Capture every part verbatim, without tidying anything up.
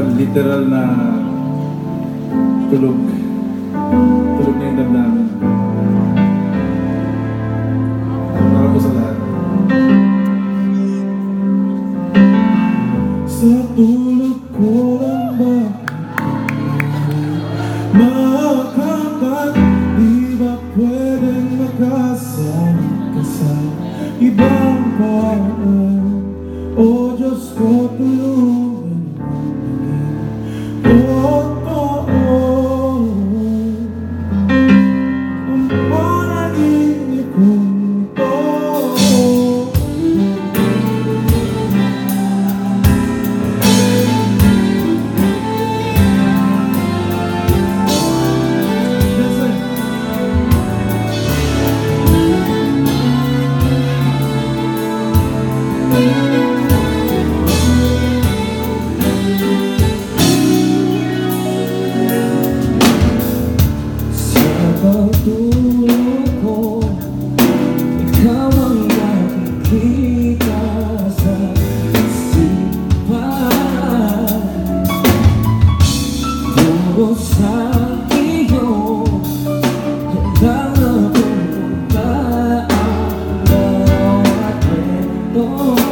literal na tulog. Tulog na yung damdamin. Para po sa lahat. Sa tulog ko lang ba makakapat? Di ba pwedeng makasama ka sa ibang paraan? O Diyos ko, tulungan mo totoo ang panaginip kong ito. Pagtulog ko, ikaw ang nakikita sa isipan. Puro sa iyo, hanggang napupunta ang bawat kwento.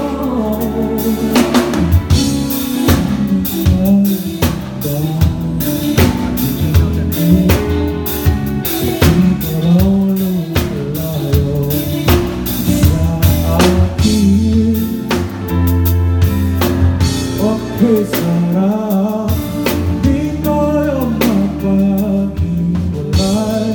Sarap, di tayo mapag-iwalay.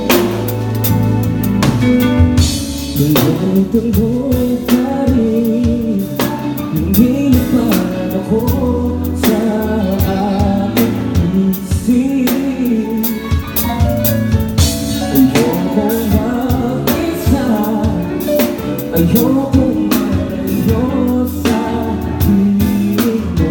Tuloy-tuloy pa rin, hindi naman ako sa aking isip. Ayoko mag-isa, ayoko malayo sa piling mo.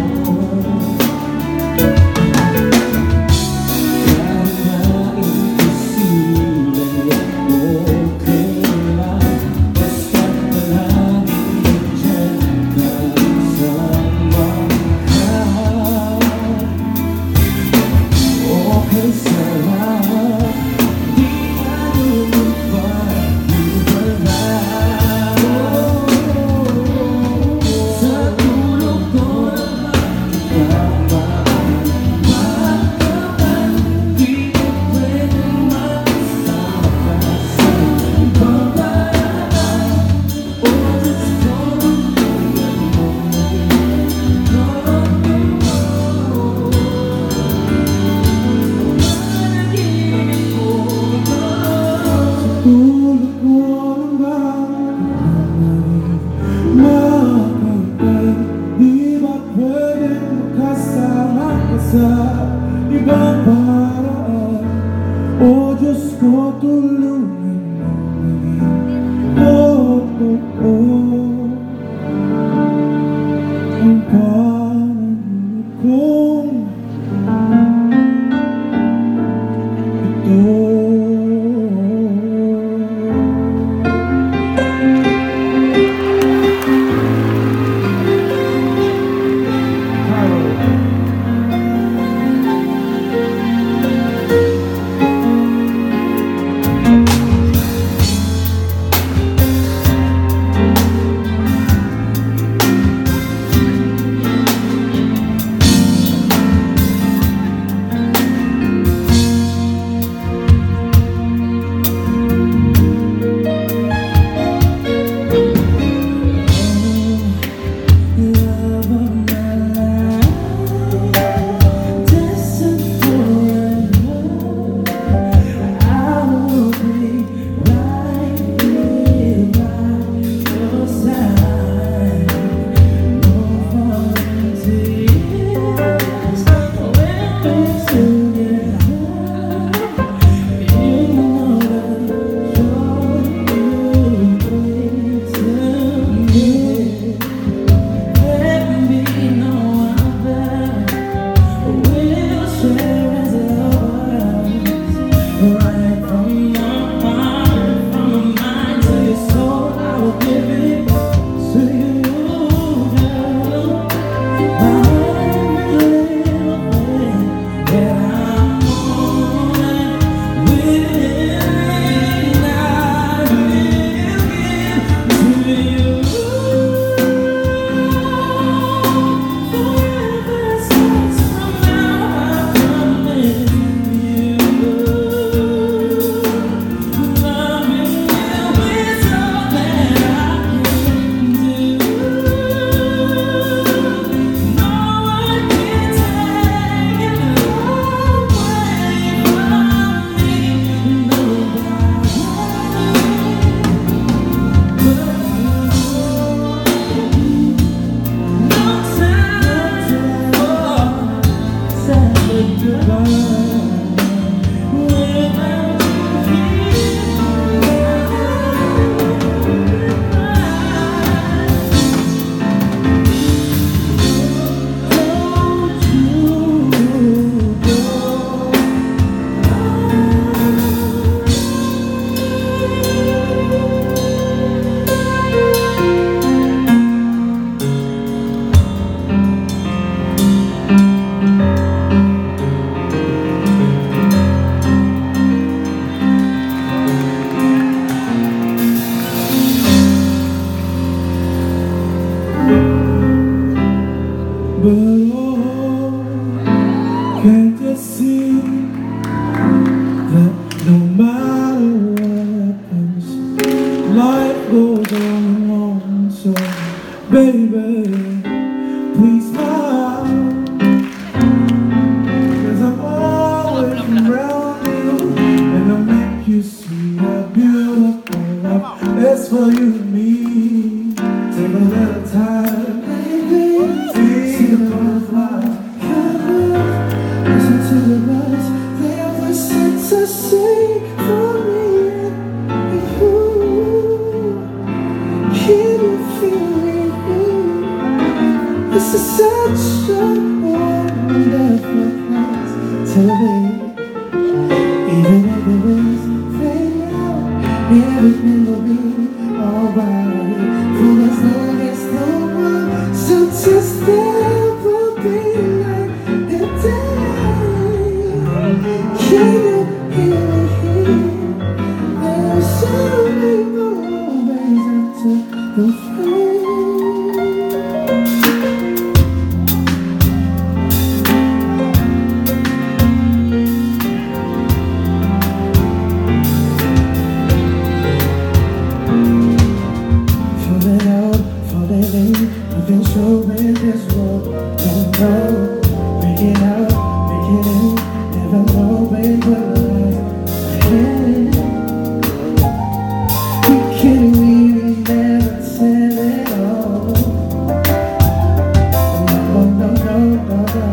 Baby, please smile, 'cause I'm always around you, and I'll make you see how beautiful life is for you and me. Take a little time, baby, see the butterflies, listen to the birds, they have a sense to sing for me and you. Can you feel it? This is such a wonderful place to be. Even if it is fading out, everything will be alright. For as long as the world, so just there will be night and day. Can you hear it? There's so many more ways after the flame. I've been showing this road, don't know, make it out, make it in, never knowing what lies ahead. We can really never tell it all. No, no, no, no, no.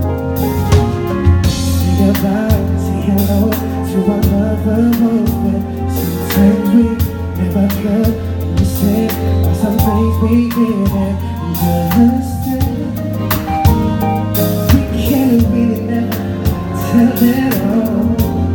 Say goodbye, say hello to our lover most, but sometimes we never could understand why some things we didn't understand. We can't really never tell it all.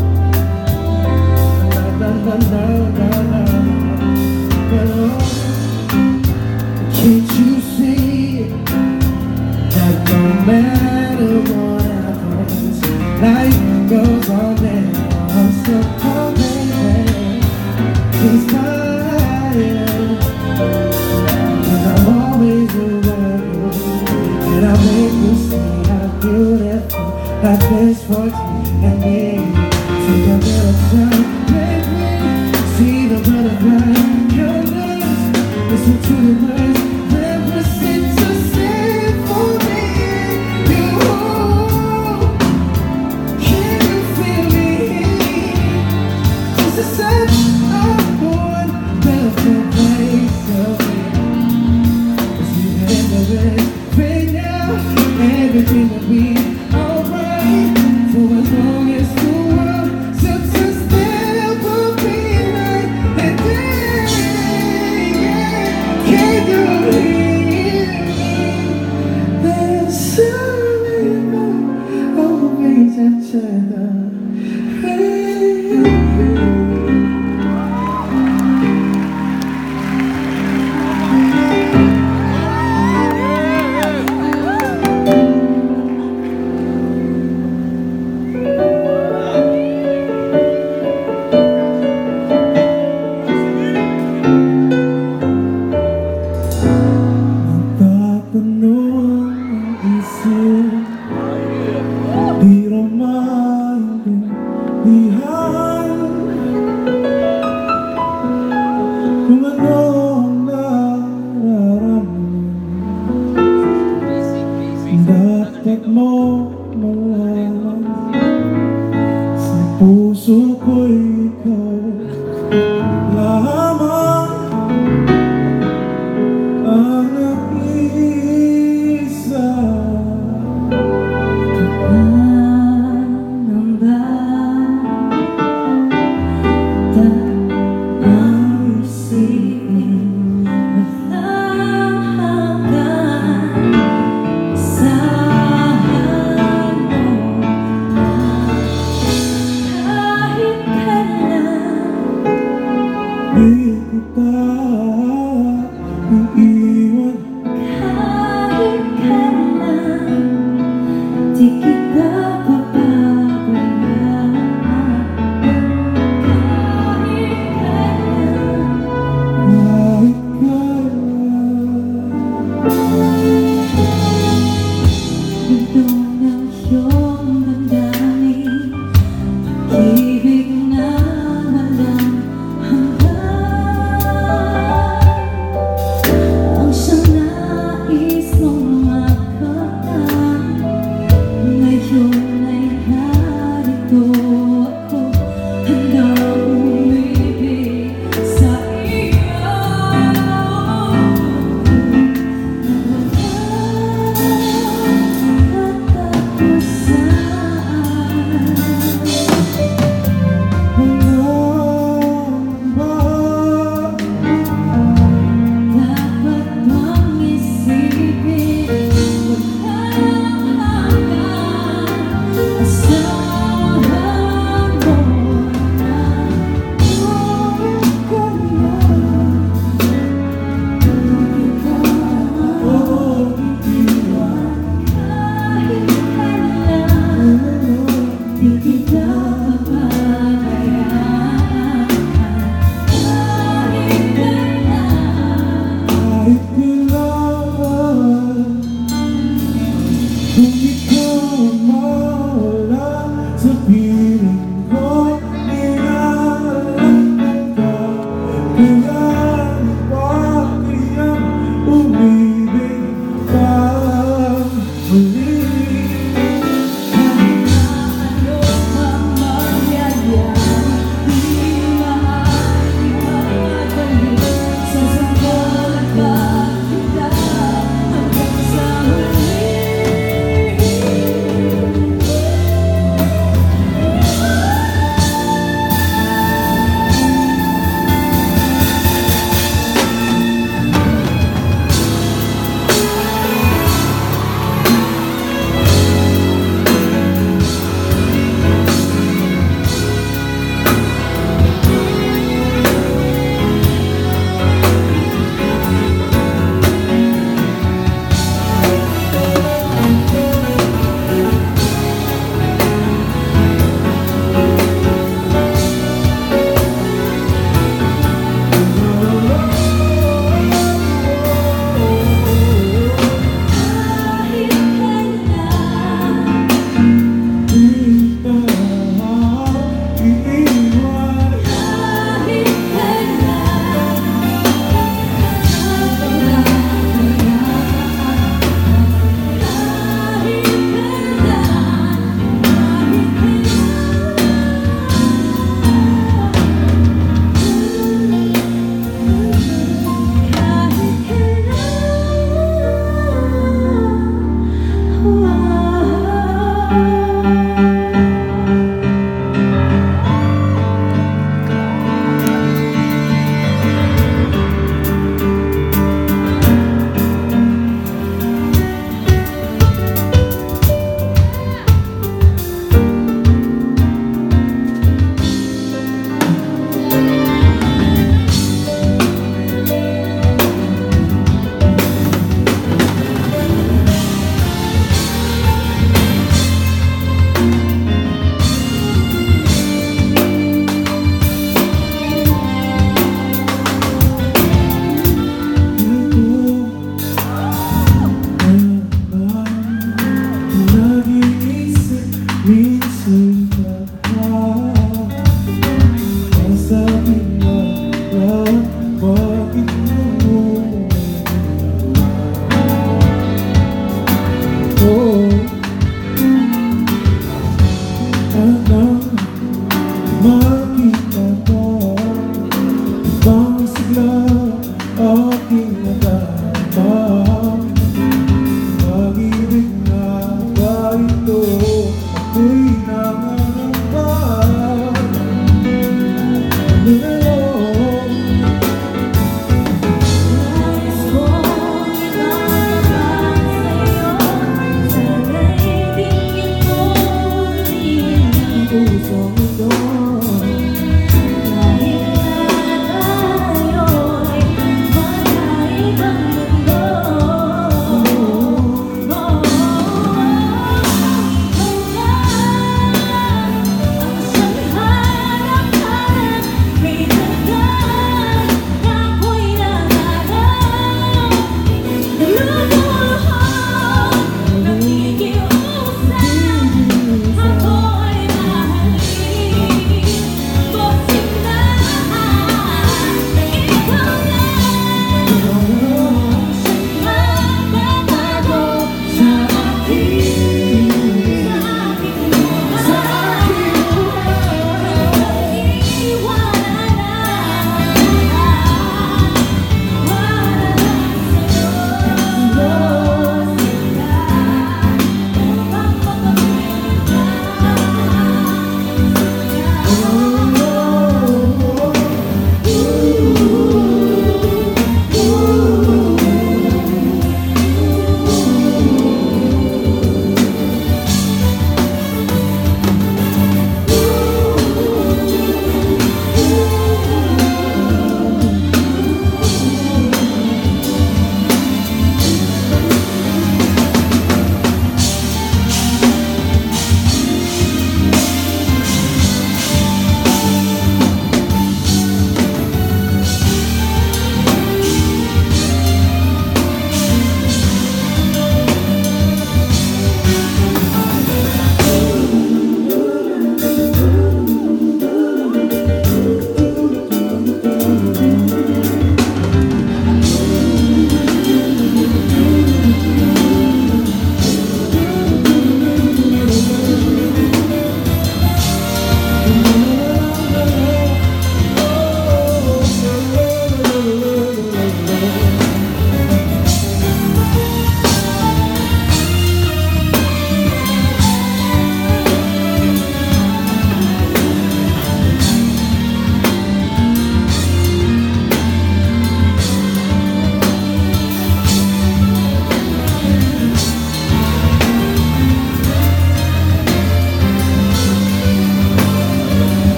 No, no, no, no, no, but oh, can't you see that no matter what happens, life goes on and on. So come baby, please fire, and I'm always around you, and I'll make you see how beautiful life is for you and me. Take a little time, baby, see the butterfly colors, listen to the birds, represent to sing for me and you. Can you feel me? This is such a wonderful place to be. Right now, everything will be alright. For as long as the world success, there will be night and day. Can you hear me? There's so many more ways after the rain. Di reminding behind kung ano ang nararamdaman, dapat mo malaman sa puso ko'y ikaw lamang ang nag-iisip.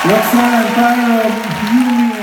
Roxanne, Tyron, Yumi,